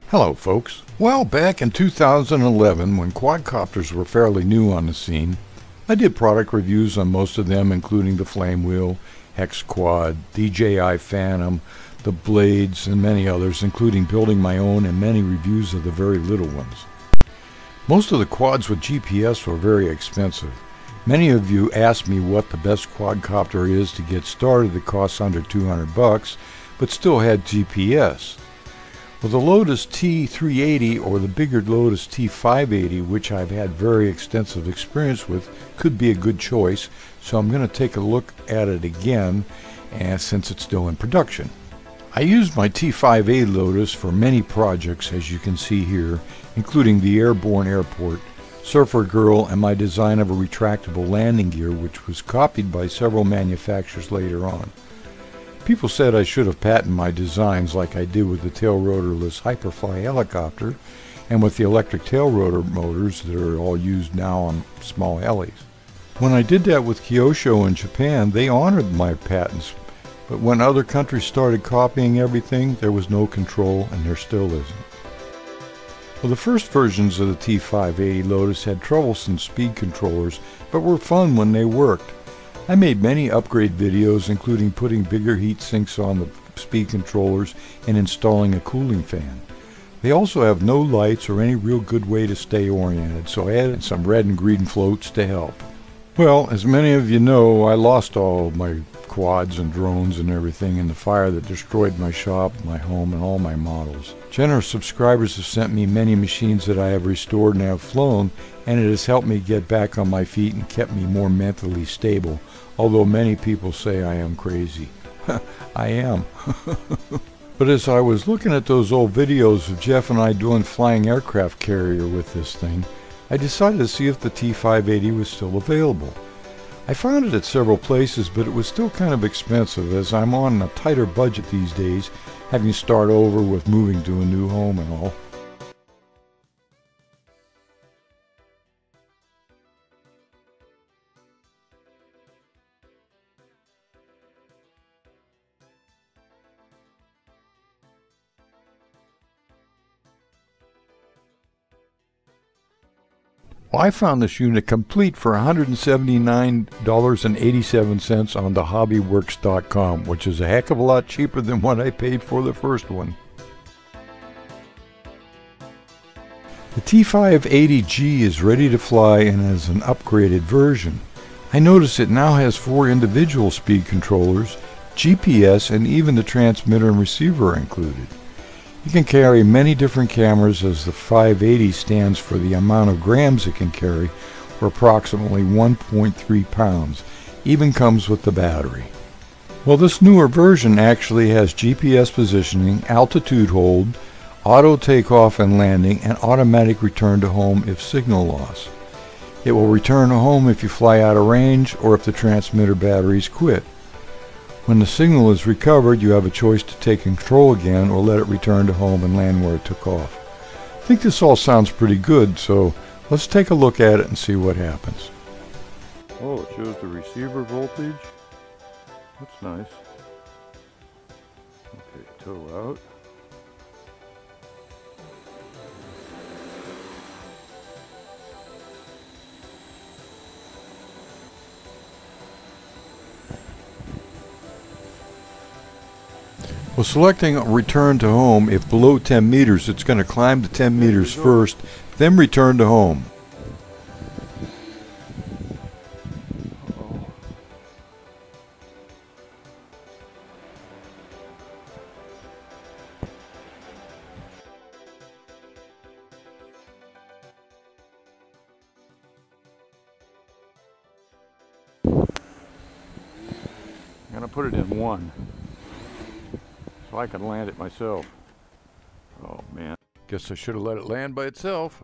Hello folks. Well, back in 2011 when quadcopters were fairly new on the scene, I did product reviews on most of them, including the Flame Wheel, Hex Quad, DJI Phantom, the Blades, and many others, including building my own and many reviews of the very little ones. Most of the quads with GPS were very expensive. Many of you asked me what the best quadcopter is to get started that costs under $200 but still had GPS. Well, the Lotus T380 or the bigger Lotus T580, which I've had very extensive experience with, could be a good choice, so I'm going to take a look at it again since it's still in production. I used my T580 Lotus for many projects, as you can see here, including the Airborne Airport, Surfer Girl, and my design of a retractable landing gear, which was copied by several manufacturers later on. People said I should have patented my designs like I did with the tail rotorless Hyperfly helicopter and with the electric tail rotor motors that are all used now on small helis. When I did that with Kyosho in Japan, they honored my patents, but when other countries started copying everything, there was no control, and there still isn't. Well, the first versions of the T580 Lotus had troublesome speed controllers, but were fun when they worked. I made many upgrade videos, including putting bigger heat sinks on the speed controllers and installing a cooling fan. They also have no lights or any real good way to stay oriented, so I added some red and green floats to help. Well, as many of you know, I lost all of my quads and drones and everything in the fire that destroyed my shop, my home, and all my models. Generous subscribers have sent me many machines that I have restored and have flown, and it has helped me get back on my feet and kept me more mentally stable, although many people say I am crazy. I am. But as I was looking at those old videos of Jeff and I doing flying aircraft carrier with this thing, I decided to see if the T580 was still available. I found it at several places, but it was still kind of expensive, as I'm on a tighter budget these days, having to start over with moving to a new home and all. Well, I found this unit complete for $179.87 on the hobbyworks.com, which is a heck of a lot cheaper than what I paid for the first one. The T580G is ready to fly and is an upgraded version. I notice it now has 4 individual speed controllers, GPS, and even the transmitter and receiver are included. It can carry many different cameras, as the 580 stands for the amount of grams it can carry, or approximately 1.3 pounds. Even comes with the battery. Well, this newer version actually has GPS positioning, altitude hold, auto takeoff and landing, and automatic return to home if signal loss. It will return to home if you fly out of range or if the transmitter batteries quit. When the signal is recovered, you have a choice to take control again or let it return to home and land where it took off. I think this all sounds pretty good, so let's take a look at it and see what happens. Oh, it shows the receiver voltage. That's nice. Okay, tow out. Well, selecting return to home, if below 10 meters, it's going to climb to 10 meters first, then return to home. I'm going to put it in 1. So I can land it myself. Oh man, guess I should have let it land by itself.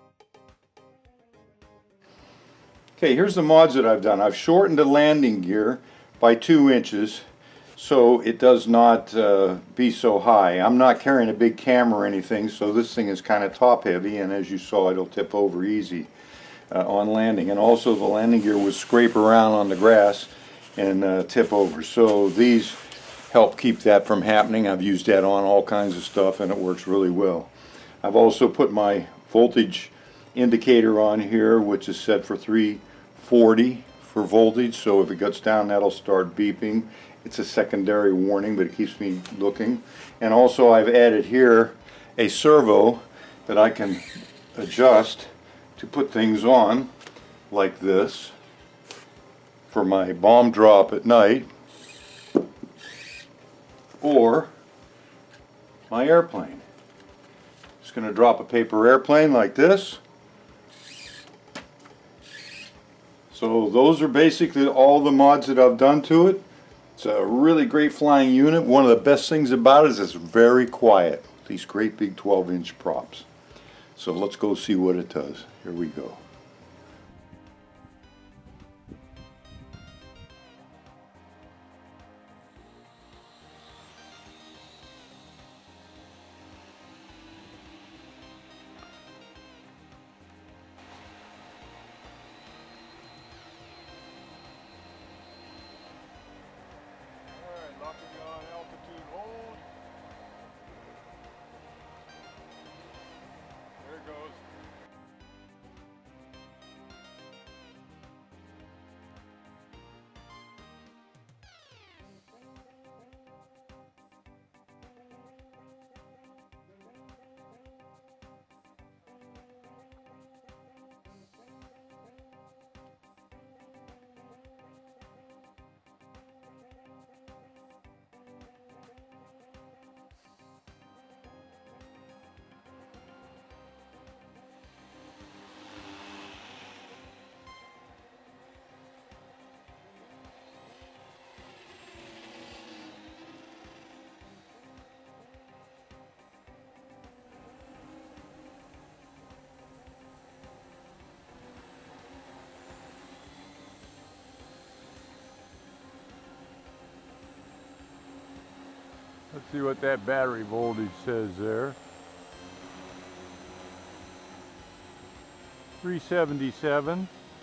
Okay, here's the mods that I've done. I've shortened the landing gear by 2 inches so it does not be so high. I'm not carrying a big camera or anything, so this thing is kind of top heavy, and as you saw, it'll tip over easy on landing. And also the landing gear will scrape around on the grass and tip over. So these help keep that from happening. I've used that on all kinds of stuff and it works really well. I've also put my voltage indicator on here, which is set for 340 for voltage, so if it gets down that'll start beeping. It's a secondary warning, but it keeps me looking. And also I've added here a servo that I can adjust to put things on like this for my bomb drop at night or my airplane. Just going to drop a paper airplane like this. So those are basically all the mods that I've done to it. It's a really great flying unit. One of the best things about it is it's very quiet. These great big 12-inch props. So let's go see what it does. Here we go. Locking on altitude hold. There it goes. Let's see what that battery voltage says there. 377.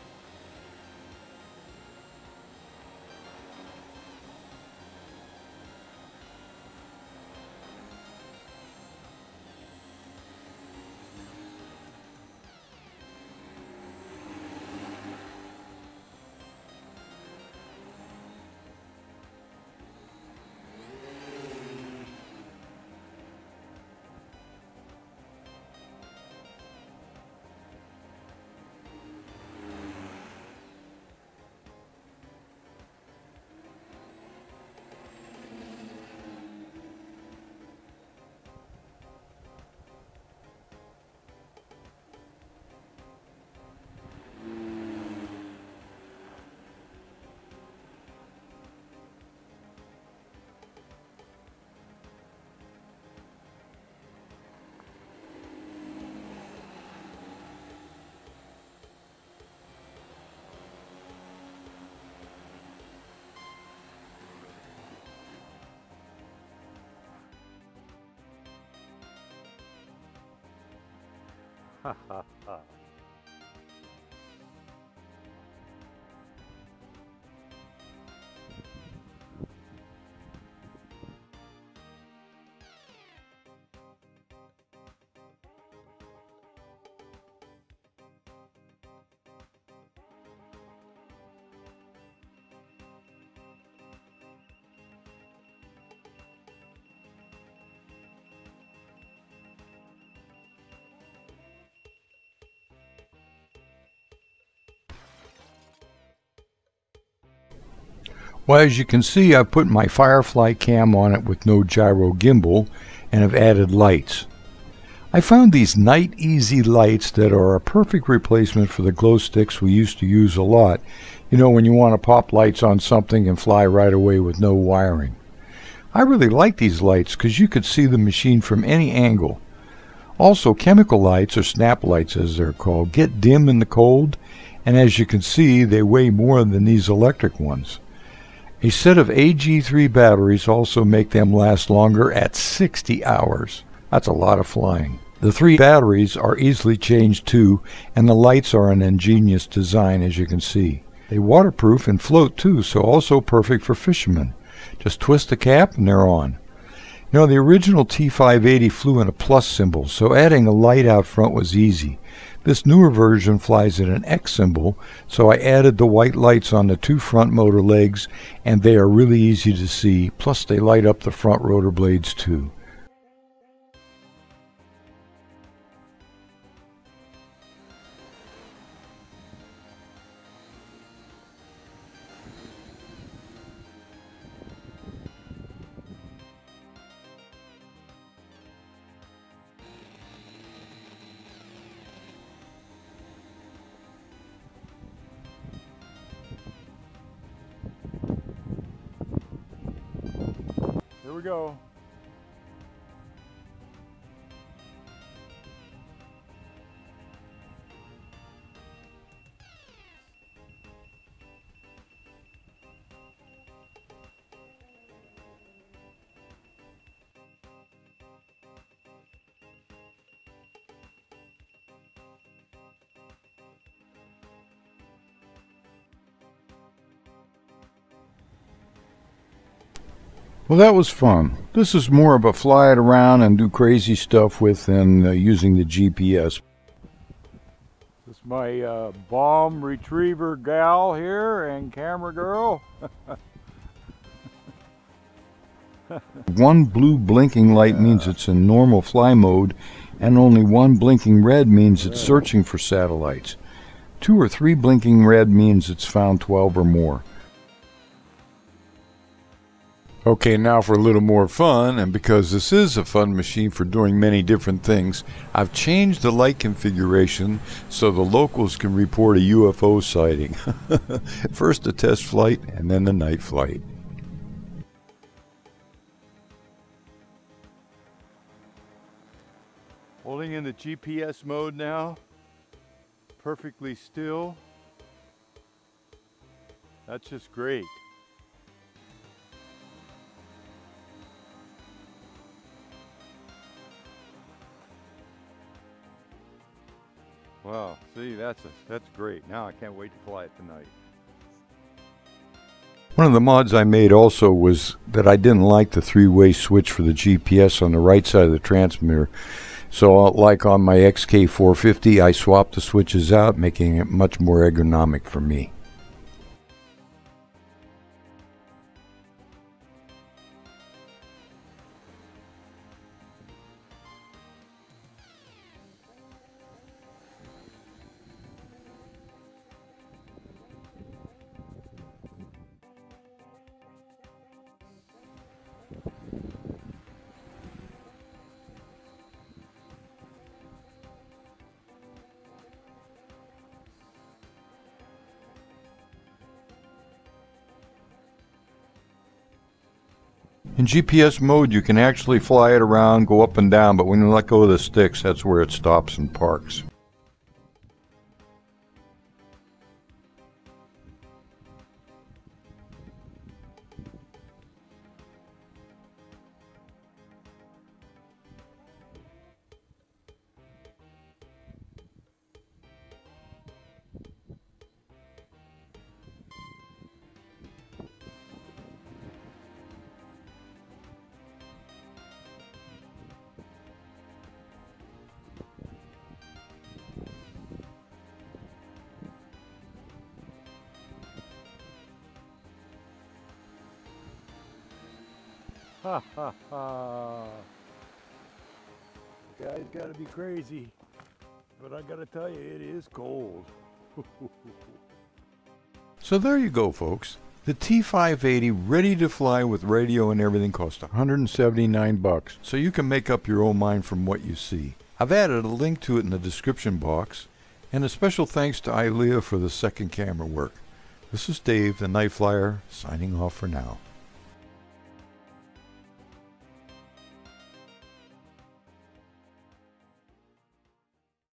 Ha ha ha. Well, as you can see, I've put my Firefly cam on it with no gyro gimbal and have added lights. I found these Night Easy lights that are a perfect replacement for the glow sticks we used to use a lot. You know, when you want to pop lights on something and fly right away with no wiring. I really like these lights because you could see the machine from any angle. Also, chemical lights, or snap lights as they're called, get dim in the cold, and as you can see, they weigh more than these electric ones. A set of AG3 batteries also make them last longer at 60 hours. That's a lot of flying. The 3 batteries are easily changed too, and the lights are an ingenious design, as you can see. They waterproof and float too, so also perfect for fishermen. Just twist the cap and they're on. Now, the original T580 flew in a plus symbol, so adding a light out front was easy. This newer version flies in an X symbol, so I added the white lights on the two front motor legs, and they are really easy to see, plus they light up the front rotor blades too. Here we go. Well, that was fun. This is more of a fly it around and do crazy stuff with than using the GPS. This is my bomb retriever gal here and camera girl. One blue blinking light means it's in normal fly mode, and only one blinking red means it's searching for satellites. 2 or 3 blinking red means it's found 12 or more. Okay, now for a little more fun, and because this is a fun machine for doing many different things, I've changed the light configuration so the locals can report a UFO sighting. First the test flight, and then the night flight. Holding in the GPS mode now. Perfectly still. That's just great. Wow, see, that's great. Now I can't wait to fly it tonight. One of the mods I made also was that I didn't like the 3-way switch for the GPS on the right side of the transmitter. So like on my XK450, I swapped the switches out, making it much more ergonomic for me. In GPS mode, you can actually fly it around, go up and down, but when you let go of the sticks, that's where it stops and parks. Ha ha ha. Guy's gotta be crazy. But I gotta tell you, it is cold. So there you go, folks. The T580 ready to fly with radio and everything costs $179, so you can make up your own mind from what you see. I've added a link to it in the description box, and a special thanks to Ilea for the second camera work. This is Dave, the Night Flyer, signing off for now.